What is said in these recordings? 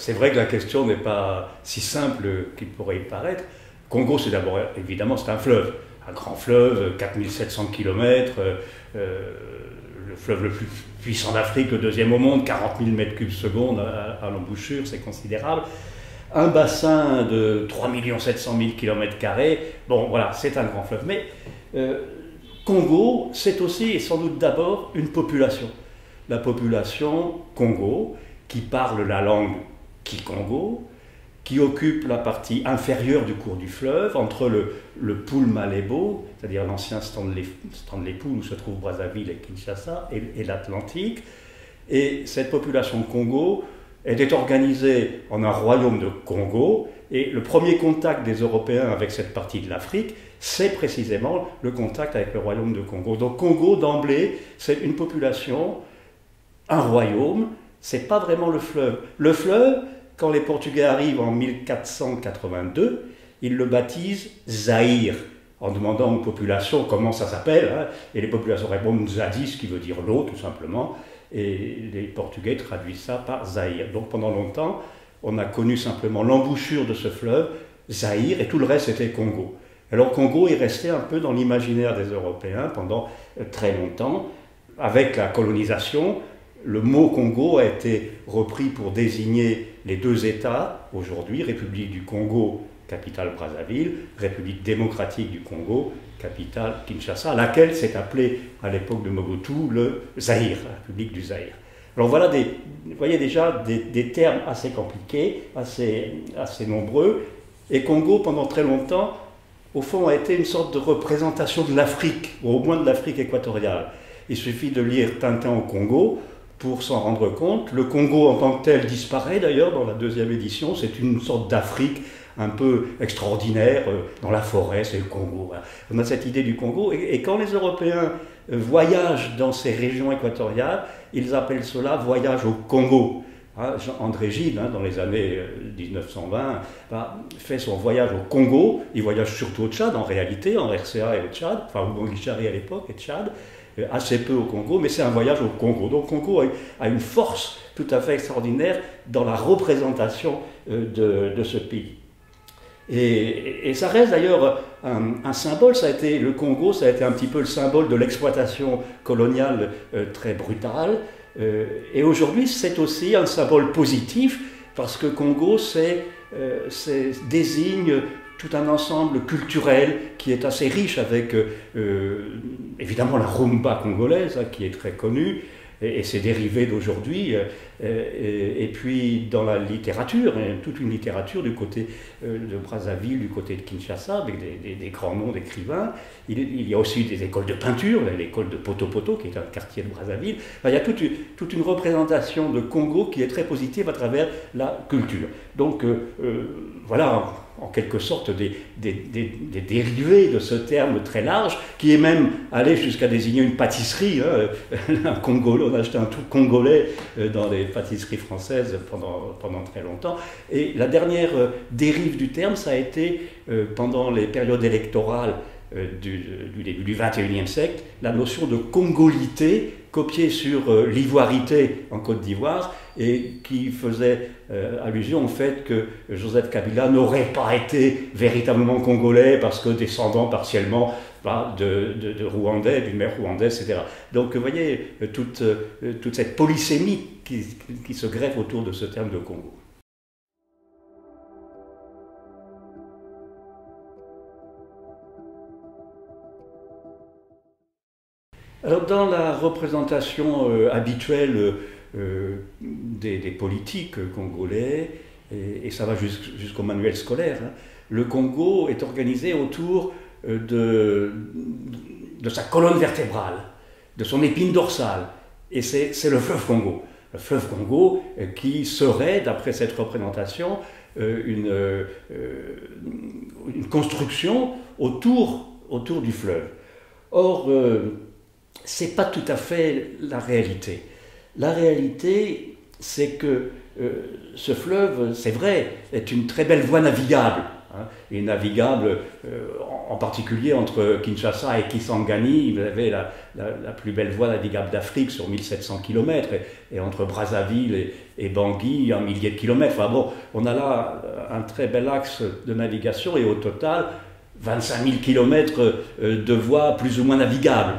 c'est vrai que la question n'est pas si simple qu'il pourrait y paraître. Congo, c'est d'abord, évidemment, c'est un fleuve. Un grand fleuve, 4700 km, le fleuve le plus puissant d'Afrique, le deuxième au monde, 40 000 m3 secondes à l'embouchure, c'est considérable. Un bassin de 3 700 000 km², bon voilà, c'est un grand fleuve. Mais Congo, c'est aussi et sans doute d'abord une population. La population Congo, qui parle la langue Kikongo, qui occupe la partie inférieure du cours du fleuve, entre le Poul Malebo, c'est-à-dire l'ancien Stanley Pool où se trouvent Brazzaville et Kinshasa, et l'Atlantique. Et cette population Congo était organisée en un royaume de Congo, et le premier contact des Européens avec cette partie de l'Afrique, c'est précisément le contact avec le royaume de Congo. Donc Congo, d'emblée, c'est une population, un royaume, c'est pas vraiment le fleuve. Le fleuve, quand les Portugais arrivent en 1482, ils le baptisent Zaïre, en demandant aux populations comment ça s'appelle, hein, et les populations répondent Zadi, ce qui veut dire l'eau, tout simplement, et les Portugais traduisent ça par Zaïre. Donc pendant longtemps, on a connu simplement l'embouchure de ce fleuve, Zaïre, et tout le reste était Congo. Alors Congo est resté un peu dans l'imaginaire des Européens pendant très longtemps. Avec la colonisation, le mot Congo a été repris pour désigner les deux États, aujourd'hui, République du Congo, capitale Brazzaville, République démocratique du Congo, capitale Kinshasa, à laquelle s'est appelé à l'époque de Mobutu le Zaïre, la République du Zaïre. Alors voilà, vous voyez déjà des termes assez compliqués, assez nombreux, et Congo, pendant très longtemps, au fond, a été une sorte de représentation de l'Afrique, ou au moins de l'Afrique équatoriale. Il suffit de lire Tintin au Congo pour s'en rendre compte. Le Congo en tant que tel disparaît d'ailleurs dans la deuxième édition. C'est une sorte d'Afrique un peu extraordinaire, dans la forêt, c'est le Congo. Voilà. On a cette idée du Congo. Et quand les Européens voyagent dans ces régions équatoriales, ils appellent cela voyage au Congo. Hein, André Gide, dans les années 1920, fait son voyage au Congo. Il voyage surtout au Tchad, en réalité, en RCA et au Tchad, enfin au Banguichari à l'époque et Tchad, assez peu au Congo, mais c'est un voyage au Congo. Donc Congo a une force tout à fait extraordinaire dans la représentation de ce pays. Et ça reste d'ailleurs un symbole, le Congo, ça a été un petit peu le symbole de l'exploitation coloniale très brutale. Et aujourd'hui, c'est aussi un symbole positif, parce que Congo, désigne tout un ensemble culturel qui est assez riche, avec évidemment la rumba congolaise, qui est très connue, et ses dérivés d'aujourd'hui, et puis dans la littérature, toute une littérature du côté de Brazzaville, du côté de Kinshasa, avec des grands noms d'écrivains. Il y a aussi des écoles de peinture, l'école de Poto-Poto, qui est un quartier de Brazzaville. Enfin, il y a toute une représentation de Congo qui est très positive à travers la culture. Donc voilà, en quelque sorte, des dérivés de ce terme très large, qui est même allé jusqu'à désigner une pâtisserie. Un Congolais, on a acheté un tout congolais dans les pâtisseries françaises pendant très longtemps. Et la dernière dérive du terme, ça a été, pendant les périodes électorales du début du XXIe siècle, la notion de congolité, copiée sur l'ivoirité en Côte d'Ivoire, et qui faisait allusion au fait que Joseph Kabila n'aurait pas été véritablement congolais, parce que descendant partiellement de Rwandais, d'une mère rwandaise, etc. Donc vous voyez toute cette polysémie qui se greffe autour de ce terme de Congo. Alors dans la représentation habituelle des politiques congolais, et ça va jusqu'au manuel scolaire, le Congo est organisé autour de sa colonne vertébrale, de son épine dorsale, et c'est le fleuve Congo. Le fleuve Congo qui serait, d'après cette représentation, une construction autour du fleuve. Or, c'est pas tout à fait la réalité. La réalité, c'est que ce fleuve, c'est vrai, est une très belle voie navigable, et navigable en particulier entre Kinshasa et Kisangani, vous avez la plus belle voie navigable d'Afrique sur 1700 km, et entre Brazzaville et Bangui, un millier de kilomètres. Enfin bon, on a là un très bel axe de navigation, et au total, 25 000 km de voies plus ou moins navigables.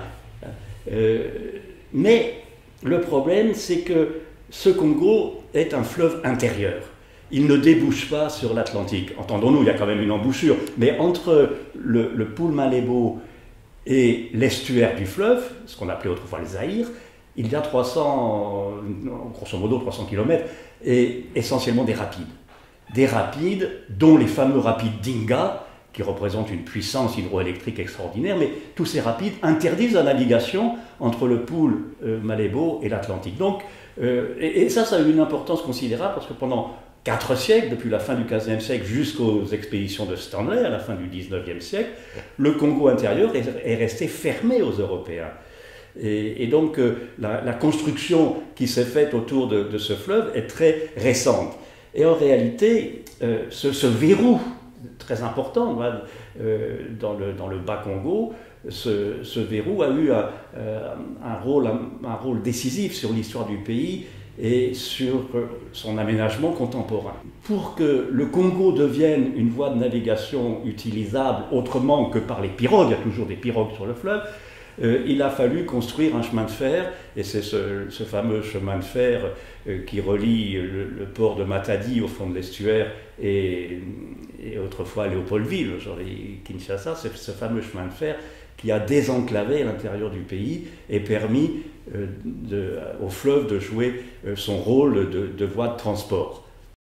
Mais le problème, c'est que ce Congo est un fleuve intérieur. Il ne débouche pas sur l'Atlantique. Entendons-nous, il y a quand même une embouchure. Mais entre le Poul Malebo et l'estuaire du fleuve, ce qu'on appelait autrefois le Zaïre, il y a 300, grosso modo 300 km, et essentiellement des rapides. Des rapides, dont les fameux rapides d'Inga, qui représentent une puissance hydroélectrique extraordinaire, mais tous ces rapides interdisent la navigation entre le Poul Malebo et l'Atlantique. Donc, et ça a eu une importance considérable, parce que pendant 4 siècles, depuis la fin du XVe siècle jusqu'aux expéditions de Stanley, à la fin du XIXe siècle, le Congo intérieur est resté fermé aux Européens. Et donc la construction qui s'est faite autour de ce fleuve est très récente. Et en réalité, ce verrou très important dans le Bas-Congo, ce verrou a eu un rôle décisif sur l'histoire du pays et sur son aménagement contemporain. Pour que le Congo devienne une voie de navigation utilisable autrement que par les pirogues, il y a toujours des pirogues sur le fleuve, il a fallu construire un chemin de fer, et c'est ce fameux chemin de fer qui relie le port de Matadi au fond de l'estuaire et autrefois Léopoldville, aujourd'hui Kinshasa, c'est ce fameux chemin de fer qui a désenclavé l'intérieur du pays et permis au fleuve de jouer son rôle de voie de transport.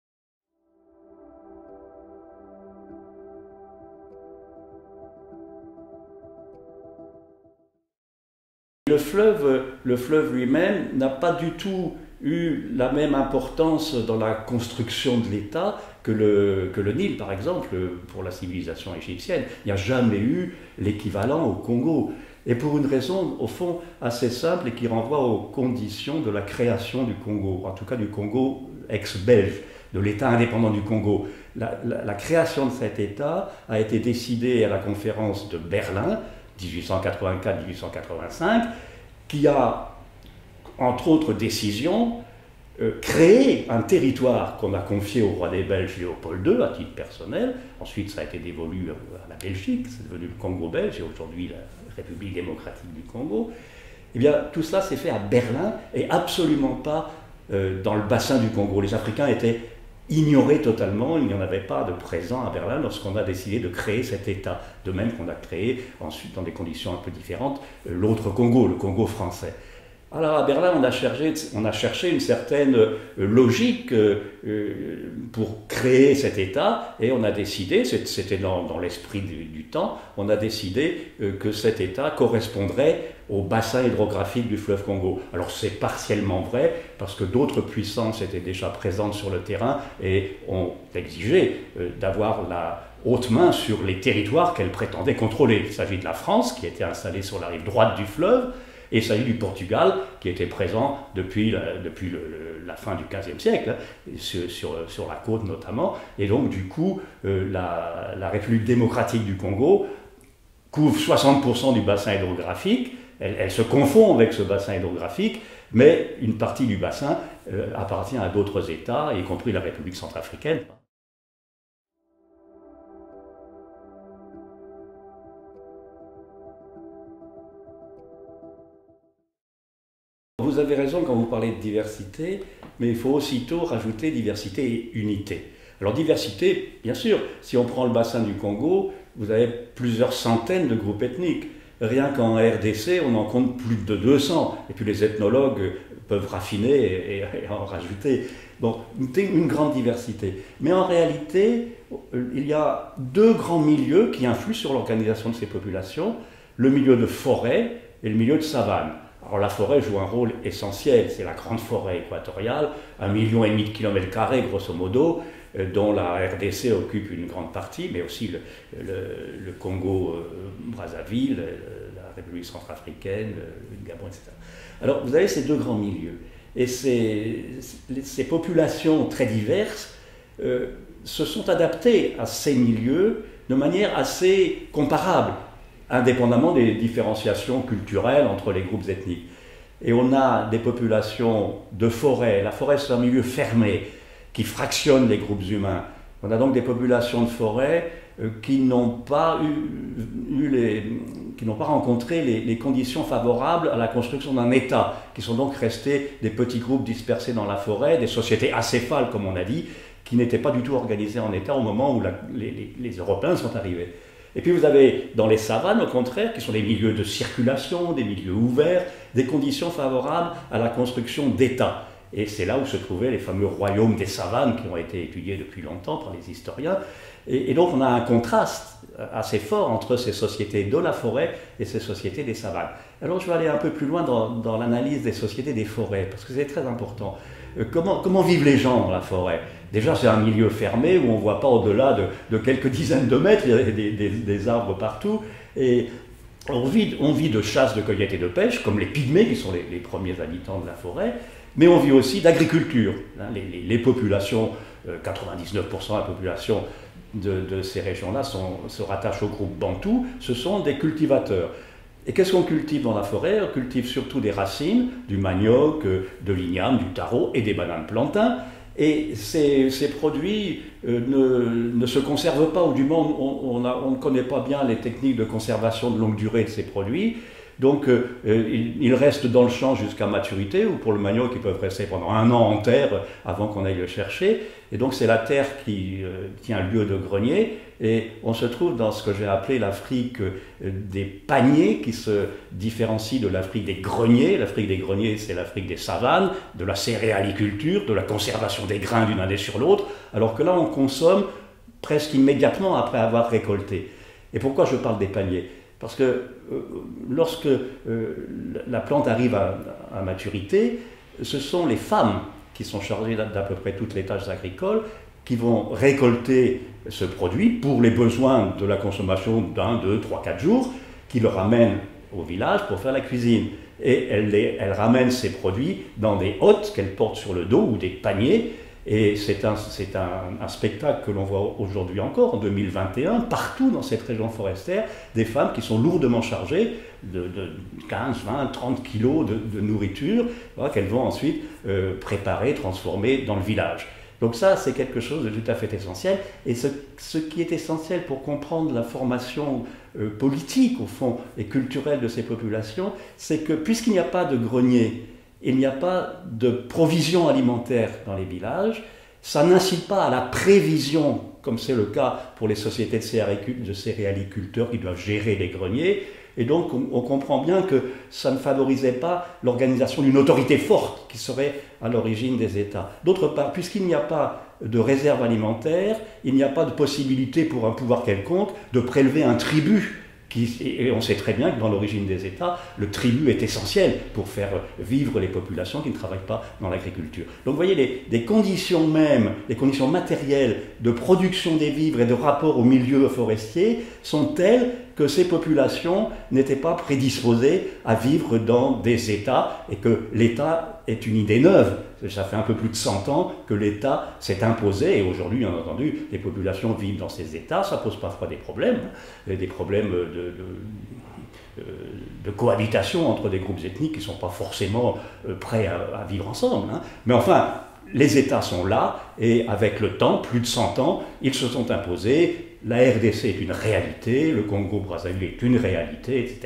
Le fleuve lui-même n'a pas du tout eu la même importance dans la construction de l'État que le Nil, par exemple, pour la civilisation égyptienne. Il n'y a jamais eu l'équivalent au Congo. Et pour une raison, au fond, assez simple et qui renvoie aux conditions de la création du Congo, en tout cas du Congo ex-belge, de l'État indépendant du Congo. La création de cet État a été décidée à la conférence de Berlin, 1884-1885, qui a, entre autres décisions, créé un territoire qu'on a confié au roi des Belges Léopold II, à titre personnel. Ensuite, ça a été dévolu à la Belgique, c'est devenu le Congo belge, et aujourd'hui la République démocratique du Congo. Eh bien, tout cela s'est fait à Berlin, et absolument pas dans le bassin du Congo. Les Africains étaient ignorés totalement, il n'y en avait pas de présent à Berlin lorsqu'on a décidé de créer cet État. De même qu'on a créé, ensuite, dans des conditions un peu différentes, l'autre Congo, le Congo français. Alors à Berlin, on a cherché une certaine logique pour créer cet État, et on a décidé, c'était dans l'esprit du temps, on a décidé que cet État correspondrait au bassin hydrographique du fleuve Congo. Alors c'est partiellement vrai, parce que d'autres puissances étaient déjà présentes sur le terrain et ont exigé d'avoir la haute main sur les territoires qu'elles prétendaient contrôler. Il s'agit de la France, qui était installée sur la rive droite du fleuve, et il s'agit du Portugal, qui était présent depuis la fin du XVe siècle, sur la côte notamment. Et donc, du coup, la République démocratique du Congo couvre 60% du bassin hydrographique. Elle se confond avec ce bassin hydrographique, mais une partie du bassin appartient à d'autres États, y compris la République centrafricaine. Vous avez raison quand vous parlez de diversité, mais il faut aussitôt rajouter diversité et unité. Alors diversité, bien sûr, si on prend le bassin du Congo, vous avez plusieurs centaines de groupes ethniques. Rien qu'en RDC, on en compte plus de 200. Et puis les ethnologues peuvent raffiner et en rajouter. Bon, une grande diversité. Mais en réalité, il y a 2 grands milieux qui influent sur l'organisation de ces populations. Le milieu de forêt et le milieu de savane. Alors la forêt joue un rôle essentiel, c'est la grande forêt équatoriale, 1,5 million de kilomètres carrés grosso modo, dont la RDC occupe une grande partie, mais aussi le Congo, Brazzaville, la République centrafricaine, le Gabon, etc. Alors vous avez ces 2 grands milieux, et ces populations très diverses se sont adaptés à ces milieux de manière assez comparable, indépendamment des différenciations culturelles entre les groupes ethniques. Et on a des populations de forêt. La forêt, c'est un milieu fermé qui fractionne les groupes humains. On a donc des populations de forêt qui n'ont pas rencontré les conditions favorables à la construction d'un État, qui sont donc restés des petits groupes dispersés dans la forêt, des sociétés acéphales, comme on a dit, qui n'étaient pas du tout organisées en État au moment où les Européens sont arrivés. Et puis vous avez dans les savanes, au contraire, qui sont des milieux de circulation, des milieux ouverts, des conditions favorables à la construction d'États. Et c'est là où se trouvaient les fameux royaumes des savanes qui ont été étudiés depuis longtemps par les historiens. Et donc on a un contraste assez fort entre ces sociétés de la forêt et ces sociétés des savanes. Alors je vais aller un peu plus loin dans l'analyse des sociétés des forêts, parce que c'est très important. Comment vivent les gens dans la forêt? Déjà, c'est un milieu fermé où on ne voit pas au-delà de quelques dizaines de mètres, il y a des arbres partout. Et on vit de chasse, de cueillette et de pêche, comme les pygmées, qui sont les premiers habitants de la forêt, mais on vit aussi d'agriculture. Les populations, 99% de la population de ces régions-là se rattachent au groupe bantou, ce sont des cultivateurs. Et qu'est-ce qu'on cultive dans la forêt? On cultive surtout des racines, du manioc, de l'igname, du taro et des bananes plantains. Et ces produits ne se conservent pas, ou du moins on ne connaît pas bien les techniques de conservation de longue durée de ces produits. Donc ils restent dans le champ jusqu'à maturité, ou pour le manioc, ils peuvent rester pendant 1 an en terre avant qu'on aille le chercher. Et donc c'est la terre qui tient lieu de grenier, et on se trouve dans ce que j'ai appelé l'Afrique des paniers, qui se différencie de l'Afrique des greniers. L'Afrique des greniers, c'est l'Afrique des savanes, de la céréaliculture, de la conservation des grains d'une année sur l'autre, alors que là on consomme presque immédiatement après avoir récolté. Et pourquoi je parle des paniers? Parce que lorsque la plante arrive à maturité, ce sont les femmes qui sont chargées d'à peu près toutes les tâches agricoles, qui vont récolter ce produit pour les besoins de la consommation d'1, 2, 3, 4 jours, qui le ramènent au village pour faire la cuisine. Et elles ramènent ces produits dans des hottes qu'elles portent sur le dos, ou des paniers. Et c'est un spectacle que l'on voit aujourd'hui encore, en 2021, partout dans cette région forestière, des femmes qui sont lourdement chargées de 15, 20, 30 kilos de nourriture, voilà, qu'elles vont ensuite préparer, transformer dans le village. Donc ça, c'est quelque chose de tout à fait essentiel. Et ce qui est essentiel pour comprendre la formation politique, au fond, et culturelle de ces populations, c'est que puisqu'il n'y a pas de grenier, il n'y a pas de provision alimentaire dans les villages, ça n'incite pas à la prévision, comme c'est le cas pour les sociétés de céréaliculteurs qui doivent gérer les greniers. Et donc on comprend bien que ça ne favorisait pas l'organisation d'une autorité forte qui serait à l'origine des États. D'autre part, puisqu'il n'y a pas de réserve alimentaire, il n'y a pas de possibilité pour un pouvoir quelconque de prélever un tribut. Et on sait très bien que dans l'origine des États, le tribut est essentiel pour faire vivre les populations qui ne travaillent pas dans l'agriculture. Donc vous voyez, les conditions même, les conditions matérielles de production des vivres et de rapport au milieu forestier sont telles que ces populations n'étaient pas prédisposées à vivre dans des États, et que l'État est une idée neuve. Ça fait un peu plus de 100 ans que l'État s'est imposé, et aujourd'hui, bien entendu, les populations vivent dans ces États. Ça pose parfois des problèmes de cohabitation entre des groupes ethniques qui ne sont pas forcément prêts à vivre ensemble. Mais enfin, les États sont là, et avec le temps, plus de 100 ans, ils se sont imposés. La RDC est une réalité, le Congo-Brazzaville est une réalité, etc.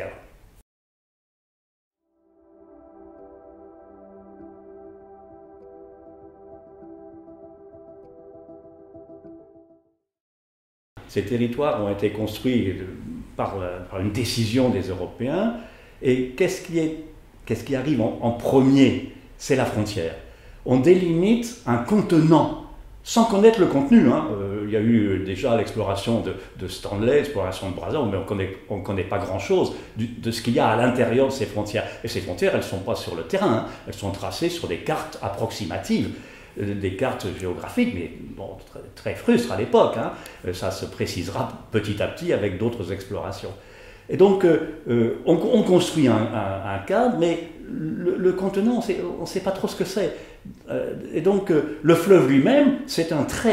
Ces territoires ont été construits par une décision des Européens, et qu'est-ce qui arrive en premier? C'est la frontière. On délimite un contenant, sans connaître le contenu. Il y a eu déjà l'exploration de Stanley, l'exploration de Brazza, mais on ne connaît pas grand-chose de ce qu'il y a à l'intérieur de ces frontières. Et ces frontières, elles ne sont pas sur le terrain, elles sont tracées sur des cartes approximatives, des cartes géographiques, mais bon, très frustres à l'époque. Ça se précisera petit à petit avec d'autres explorations. Et donc, on construit un cadre, mais le contenant, on ne sait pas trop ce que c'est. Et donc, le fleuve lui-même, c'est un trait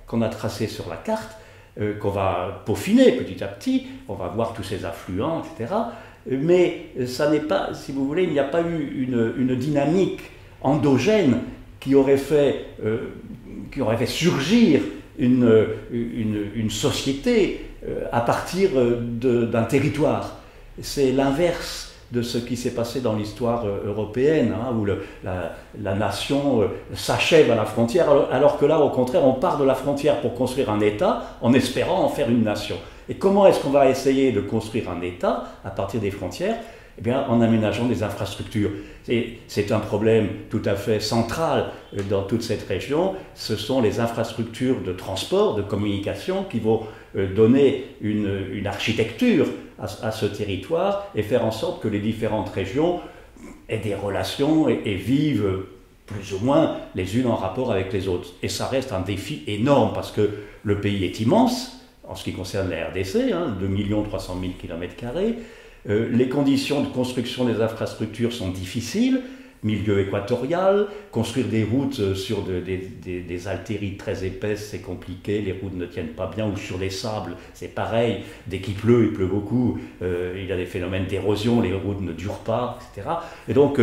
qu'on a tracées sur la carte, qu'on va peaufiner petit à petit, on va voir tous ces affluents, etc. Mais ça n'est pas, si vous voulez, il n'y a pas eu une dynamique endogène qui aurait fait surgir une société à partir d'un territoire. C'est l'inverse de ce qui s'est passé dans l'histoire européenne, hein, où la nation s'achève à la frontière, alors que là, au contraire, on part de la frontière pour construire un État en espérant en faire une nation. Et comment est-ce qu'on va essayer de construire un État à partir des frontières? Eh bien, en aménageant des infrastructures. C'est un problème tout à fait central dans toute cette région. Ce sont les infrastructures de transport, de communication qui vont donner une architecture à ce territoire et faire en sorte que les différentes régions aient des relations et vivent plus ou moins les unes en rapport avec les autres. Et ça reste un défi énorme parce que le pays est immense en ce qui concerne la RDC, hein, 2 300 000 km². Les conditions de construction des infrastructures sont difficiles, milieu équatorial, construire des routes sur des altérites très épaisses, c'est compliqué, les routes ne tiennent pas bien, ou sur les sables, c'est pareil, dès qu'il pleut, il pleut beaucoup, il y a des phénomènes d'érosion, les routes ne durent pas, etc. Et donc,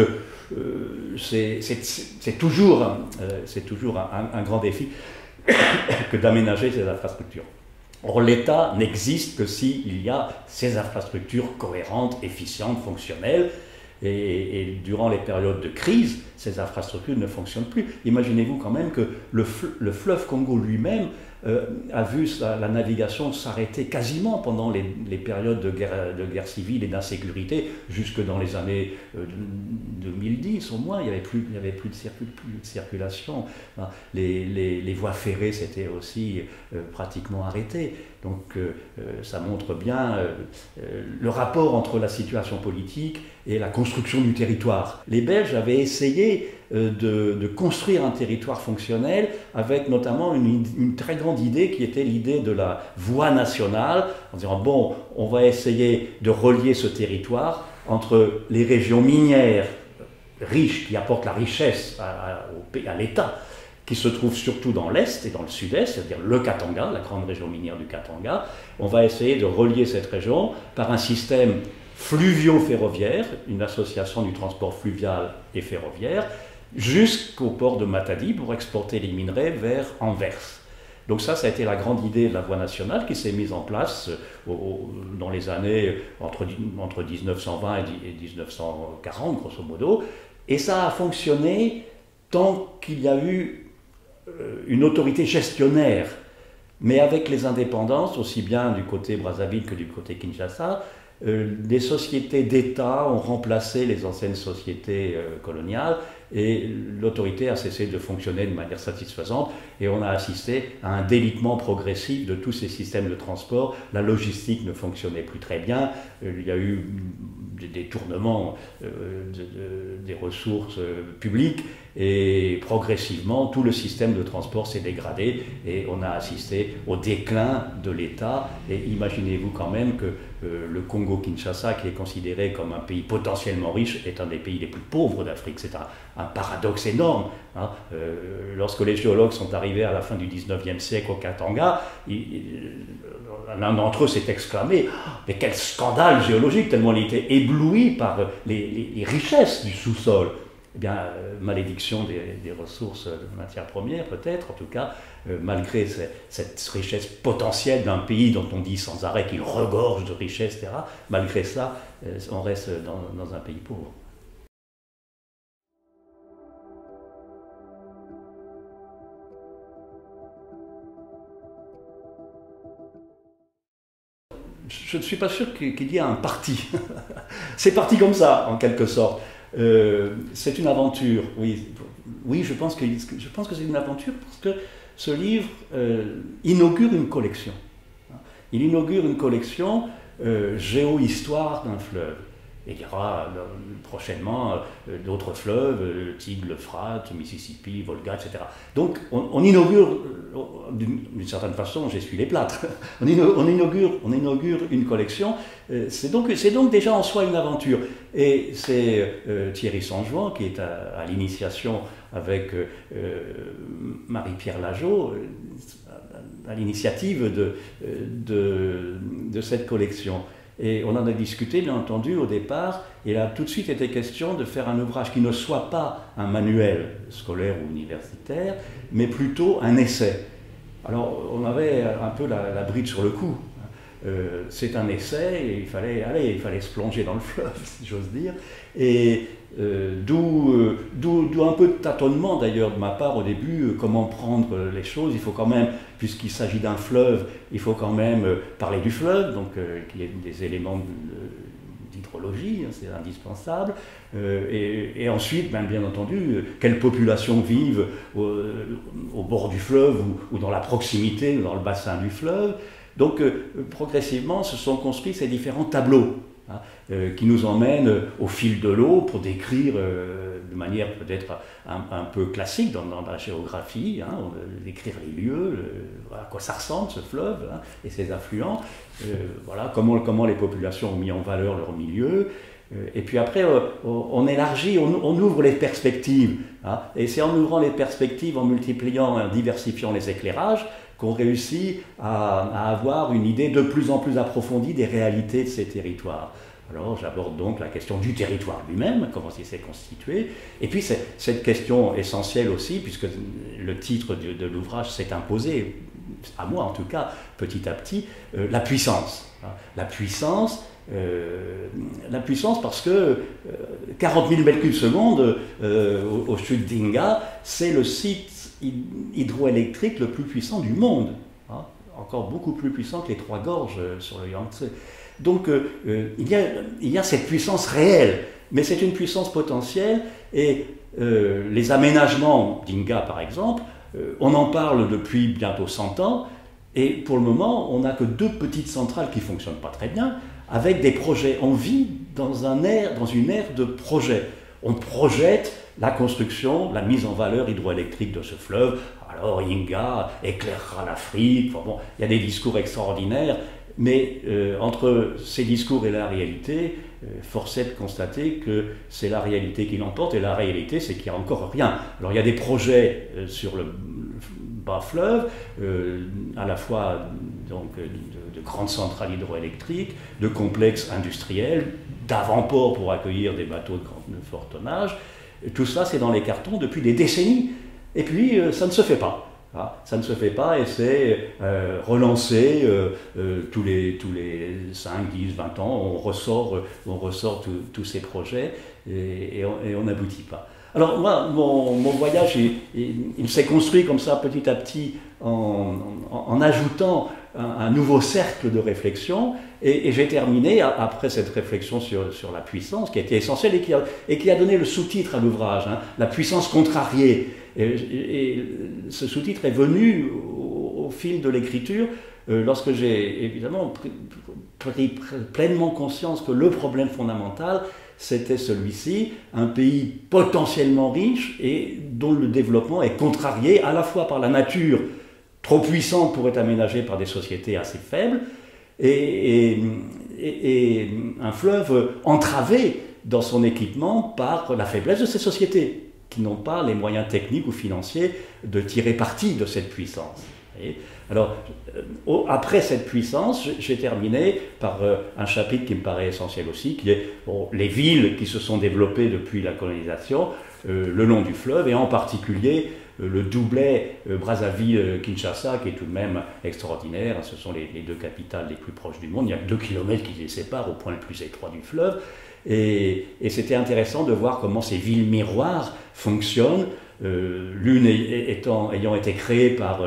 c'est toujours un grand défi que d'aménager ces infrastructures. Or, l'État n'existe que s'il y a ces infrastructures cohérentes, efficientes, fonctionnelles. Et durant les périodes de crise, ces infrastructures ne fonctionnent plus. Imaginez-vous quand même que le fleuve Congo lui-même a vu la navigation s'arrêter quasiment pendant les périodes de guerre civile et d'insécurité, jusque dans les années 2010 au moins, il n'y avait plus de circulation. Les voies ferrées s'étaient aussi pratiquement arrêtées. Donc ça montre bien le rapport entre la situation politique et la construction du territoire. Les Belges avaient essayé de construire un territoire fonctionnel avec notamment une très grande idée qui était l'idée de la voie nationale, en disant bon, on va essayer de relier ce territoire entre les régions minières riches qui apportent la richesse à l'État, qui se trouve surtout dans l'Est et dans le Sud-Est, c'est-à-dire le Katanga, la grande région minière du Katanga. On va essayer de relier cette région par un système fluvio-ferroviaire, une association du transport fluvial et ferroviaire, jusqu'au port de Matadi pour exporter les minerais vers Anvers. Donc ça a été la grande idée de la voie nationale qui s'est mise en place dans les années entre 1920 et 1940, grosso modo, et ça a fonctionné tant qu'il y a eu une autorité gestionnaire. Mais avec les indépendances, aussi bien du côté Brazzaville que du côté Kinshasa, des sociétés d'État ont remplacé les anciennes sociétés coloniales et l'autorité a cessé de fonctionner de manière satisfaisante et on a assisté à un délitement progressif de tous ces systèmes de transport. La logistique ne fonctionnait plus très bien, il y a eu des détournements des ressources publiques et progressivement tout le système de transport s'est dégradé et on a assisté au déclin de l'État. Et imaginez-vous quand même que le Congo-Kinshasa, qui est considéré comme un pays potentiellement riche, est un des pays les plus pauvres d'Afrique. C'est un paradoxe énorme. Hein. Lorsque les géologues sont arrivés à la fin du 19e siècle au Katanga, l'un d'entre eux s'est exclamé « Mais quel scandale géologique !» tellement il était ébloui par les richesses du sous-sol. Eh bien, malédiction des ressources de matières premières, peut-être, en tout cas, malgré cette richesse potentielle d'un pays dont on dit sans arrêt qu'il regorge de richesses, etc., malgré ça, on reste dans un pays pauvre. Je ne suis pas sûr qu'il y ait un parti. C'est parti comme ça, en quelque sorte. C'est une aventure, oui. Oui, je pense que c'est une aventure parce que ce livre inaugure une collection. Il inaugure une collection géo-histoire d'un fleuve. Et il y aura prochainement d'autres fleuves, le Tigre, l'Euphrate, le Mississippi, Volga, etc. Donc on inaugure, d'une certaine façon, j'essuie les plâtres, on inaugure une collection. C'est donc déjà en soi une aventure. Et c'est Thierry Sanjuan qui est à l'initiation avec Marie-Pierre Lageau, à l'initiative de cette collection. Et on en a discuté, bien entendu, au départ, et il a tout de suite été question de faire un ouvrage qui ne soit pas un manuel scolaire ou universitaire, mais plutôt un essai. Alors, on avait un peu la bride sur le cou. C'est un essai, et il fallait se plonger dans le fleuve, si j'ose dire. Et d'où un peu de tâtonnement d'ailleurs de ma part au début, comment prendre les choses. Il faut quand même, puisqu'il s'agit d'un fleuve, il faut quand même parler du fleuve, donc qu'il y ait des éléments d'hydrologie, hein, c'est indispensable. Et ensuite, bien entendu, quelles populations vivent au bord du fleuve ou dans la proximité, ou dans le bassin du fleuve. Donc, progressivement, se sont construits ces différents tableaux hein, qui nous emmènent au fil de l'eau pour décrire de manière peut-être un peu classique dans la géographie, hein, décrire les lieux, à quoi ça ressemble ce fleuve hein, et ses affluents, voilà, comment les populations ont mis en valeur leur milieu. Et puis après, on élargit, on ouvre les perspectives. Hein, et c'est en ouvrant les perspectives, en multipliant, en diversifiant les éclairages, qu'on réussit à avoir une idée de plus en plus approfondie des réalités de ces territoires. Alors j'aborde donc la question du territoire lui-même, comment il s'est constitué, et puis cette question essentielle aussi, puisque le titre de l'ouvrage s'est imposé, à moi en tout cas, petit à petit, la puissance. La puissance parce que 40 000 mètres cubes secondes au chutes d'Inga, c'est le site hydroélectrique le plus puissant du monde, hein, encore beaucoup plus puissant que les Trois Gorges sur le Yangtze. Donc il y a cette puissance réelle, mais c'est une puissance potentielle, et les aménagements d'Inga par exemple, on en parle depuis bientôt 100 ans, et pour le moment on n'a que 2 petites centrales qui ne fonctionnent pas très bien, avec des projets. On vit dans une ère de projets. On projette la construction, la mise en valeur hydroélectrique de ce fleuve. Alors Inga éclairera l'Afrique. Enfin, bon, il y a des discours extraordinaires, mais entre ces discours et la réalité, force est de constater que c'est la réalité qui l'emporte, et la réalité c'est qu'il n'y a encore rien. Alors il y a des projets sur le bas fleuve, à la fois donc, de grandes centrales hydroélectriques, de complexes industriels, d'avant-ports pour accueillir des bateaux de fort tonnage. Tout ça, c'est dans les cartons depuis des décennies. Et puis, ça ne se fait pas. Hein, ça ne se fait pas, et c'est relancé tous les 5, 10, 20 ans. On ressort tous ces projets et on n'aboutit pas. Alors moi, mon voyage, il s'est construit comme ça petit à petit en ajoutant un nouveau cercle de réflexion, et j'ai terminé, après cette réflexion sur la puissance, qui a été essentielle et qui a donné le sous-titre à l'ouvrage, hein, la puissance contrariée. Et ce sous-titre est venu au fil de l'écriture, lorsque j'ai évidemment pris pleinement conscience que le problème fondamental, c'était celui-ci, un pays potentiellement riche et dont le développement est contrarié à la fois par la nature trop puissante pour être aménagée par des sociétés assez faibles, et un fleuve entravé dans son équipement par la faiblesse de ces sociétés, qui n'ont pas les moyens techniques ou financiers de tirer parti de cette puissance. Alors, après cette puissance, j'ai terminé par un chapitre qui me paraît essentiel aussi, qui est les villes qui se sont développées depuis la colonisation le long du fleuve, et en particulier le doublet Brazzaville-Kinshasa, qui est tout de même extraordinaire. Ce sont les 2 capitales les plus proches du monde. Il y a 2 kilomètres qui les séparent au point le plus étroit du fleuve. Et c'était intéressant de voir comment ces villes miroirs fonctionnent, l'une ayant été créée par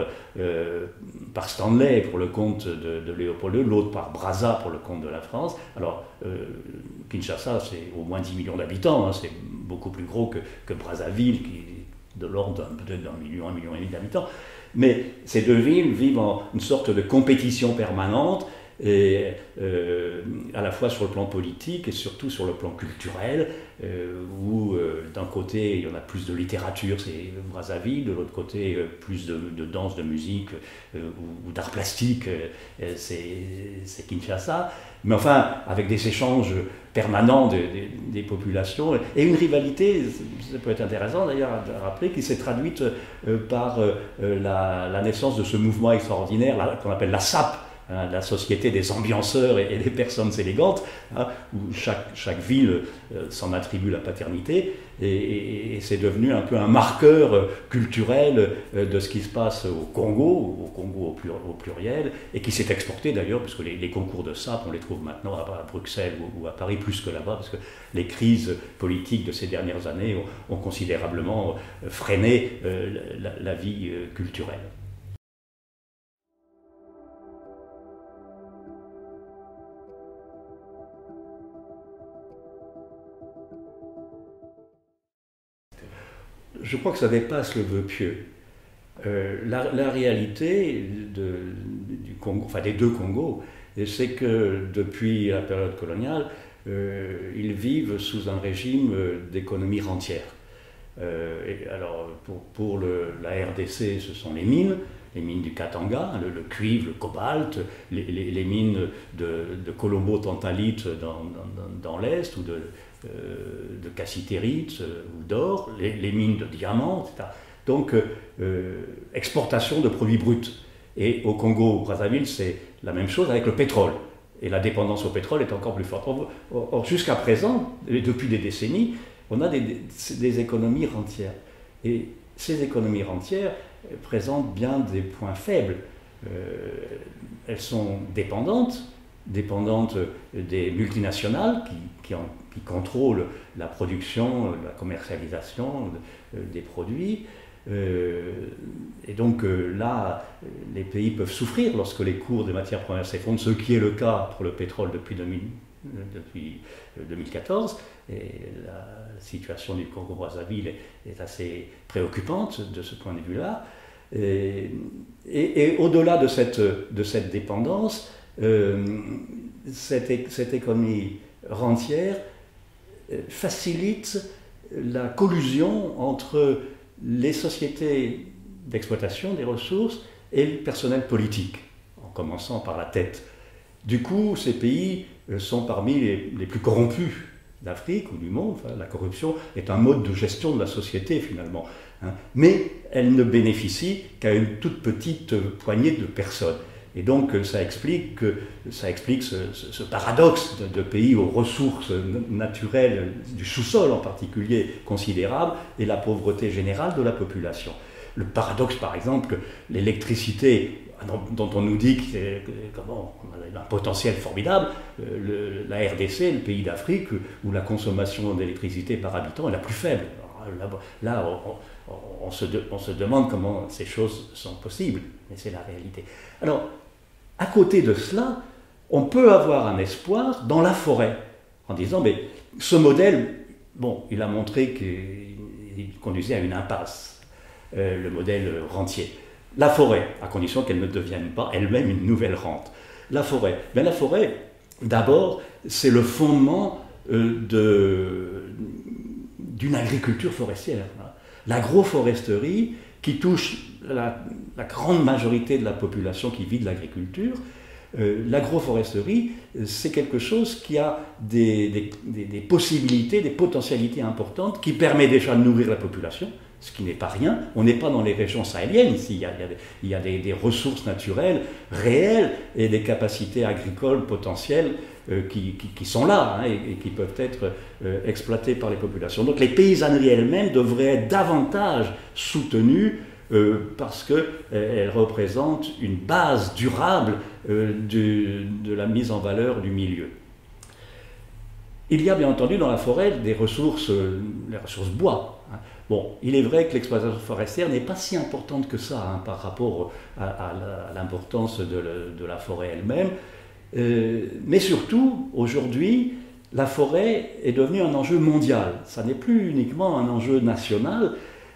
Stanley pour le compte de Léopold II, l'autre par Brazza pour le compte de la France. Alors, Kinshasa, c'est au moins 10 millions d'habitants, hein, c'est beaucoup plus gros que Brazzaville, qui est de l'ordre peut-être d'1 million, 1,5 million d'habitants. Mais ces 2 villes vivent en une sorte de compétition permanente, et à la fois sur le plan politique et surtout sur le plan culturel, où d'un côté il y en a plus de littérature, c'est Brazzaville, de l'autre côté plus de danse, de musique ou d'art plastique, c'est Kinshasa, mais enfin avec des échanges permanents des populations et une rivalité, ça peut être intéressant d'ailleurs à rappeler, qui s'est traduite par la naissance de ce mouvement extraordinaire qu'on appelle la SAP, hein, la Société des ambianceurs et des personnes élégantes, hein, où chaque ville s'en attribue la paternité, et c'est devenu un peu un marqueur culturel de ce qui se passe au Congo au pluriel, et qui s'est exporté d'ailleurs, puisque les concours de SAP, on les trouve maintenant à Bruxelles ou à Paris plus que là-bas, parce que les crises politiques de ces dernières années ont considérablement freiné la vie culturelle. Je crois que ça dépasse le vœu pieux. La réalité du Congo, enfin des deux Congos, c'est que depuis la période coloniale, ils vivent sous un régime d'économie rentière. Alors pour la RDC, ce sont les mines du Katanga, le cuivre, le cobalt, les mines de colombo-tantalite dans l'Est, ou de cassitérite ou d'or, les mines de diamants, etc. Donc, exportation de produits bruts. Et au Congo-Brazzaville, c'est la même chose avec le pétrole. Et la dépendance au pétrole est encore plus forte. Or, jusqu'à présent, et depuis des décennies, on a des économies rentières. Et ces économies rentières présentent bien des points faibles. Elles sont dépendantes des multinationales qui contrôlent la production, la commercialisation des produits. Et donc là, les pays peuvent souffrir lorsque les cours des matières premières s'effondrent, ce qui est le cas pour le pétrole depuis 2014. Et la situation du Congo-Brazzaville est assez préoccupante de ce point de vue-là. Et au-delà de cette dépendance, cette économie rentière facilite la collusion entre les sociétés d'exploitation des ressources et le personnel politique, en commençant par la tête. Du coup, ces pays sont parmi les plus corrompus d'Afrique ou du monde. Enfin, la corruption est un mode de gestion de la société finalement, hein. Mais elle ne bénéficie qu'à une toute petite poignée de personnes. Et donc ça explique ce paradoxe de pays aux ressources naturelles, du sous-sol en particulier, considérables, et la pauvreté générale de la population. Le paradoxe, par exemple, que l'électricité, dont on nous dit qu'on a un potentiel formidable, la RDC, le pays d'Afrique, où la consommation d'électricité par habitant est la plus faible. Alors là, on se demande comment ces choses sont possibles, mais c'est la réalité. Alors, à côté de cela, on peut avoir un espoir dans la forêt, en disant, mais ce modèle, bon, il a montré qu'il conduisait à une impasse, le modèle rentier. La forêt, à condition qu'elle ne devienne pas elle-même une nouvelle rente. La forêt, d'abord, c'est le fondement d'une agriculture forestière. L'agroforesterie, qui touche la grande majorité de la population qui vit de l'agriculture, l'agroforesterie, c'est quelque chose qui a des possibilités, des potentialités importantes, qui permet déjà de nourrir la population, ce qui n'est pas rien. On n'est pas dans les régions sahéliennes ici, il y a des ressources naturelles réelles et des capacités agricoles potentielles qui sont là, hein, et qui peuvent être exploitées par les populations. Donc les paysanneries elles-mêmes devraient être davantage soutenues parce qu'elles représentent une base durable de la mise en valeur du milieu. Il y a bien entendu dans la forêt les ressources bois, hein. Bon, il est vrai que l'exploitation forestière n'est pas si importante que ça, hein, par rapport à l'importance de la forêt elle-même. Mais surtout, aujourd'hui, la forêt est devenue un enjeu mondial. Ça n'est plus uniquement un enjeu national.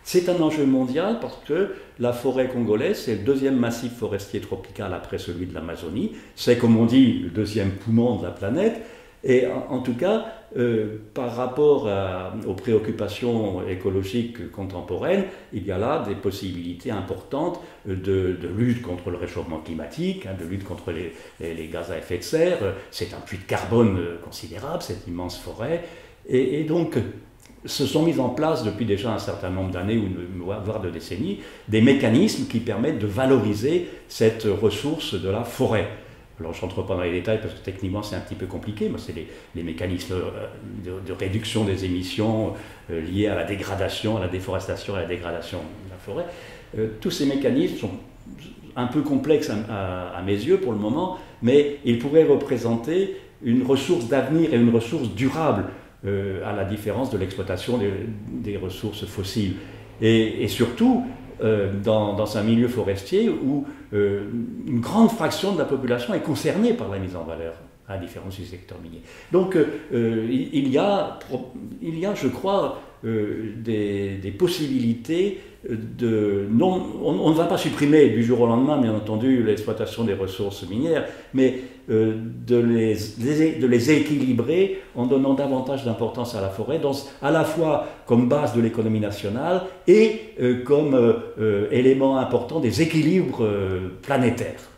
C'est un enjeu mondial parce que la forêt congolaise, c'est le deuxième massif forestier tropical après celui de l'Amazonie. C'est, comme on dit, le deuxième poumon de la planète. Et en tout cas, par rapport aux préoccupations écologiques contemporaines, il y a là des possibilités importantes de lutte contre le réchauffement climatique, de lutte contre les gaz à effet de serre. C'est un puits de carbone considérable, cette immense forêt. Et donc, se sont mis en place depuis déjà un certain nombre d'années, voire de décennies, des mécanismes qui permettent de valoriser cette ressource de la forêt. Alors, je ne rentre pas dans les détails parce que techniquement c'est un petit peu compliqué, mais c'est les mécanismes de réduction des émissions liés à la dégradation, à la déforestation, à la dégradation de la forêt. Tous ces mécanismes sont un peu complexes à mes yeux pour le moment, mais ils pourraient représenter une ressource d'avenir et une ressource durable à la différence de l'exploitation des ressources fossiles. Et surtout, dans un milieu forestier où une grande fraction de la population est concernée par la mise en valeur, à la différence du secteur minier. Donc il y a, je crois, des possibilités on ne va pas supprimer du jour au lendemain, bien entendu, l'exploitation des ressources minières, mais de les équilibrer en donnant davantage d'importance à la forêt, à la fois comme base de l'économie nationale et comme élément important des équilibres planétaires.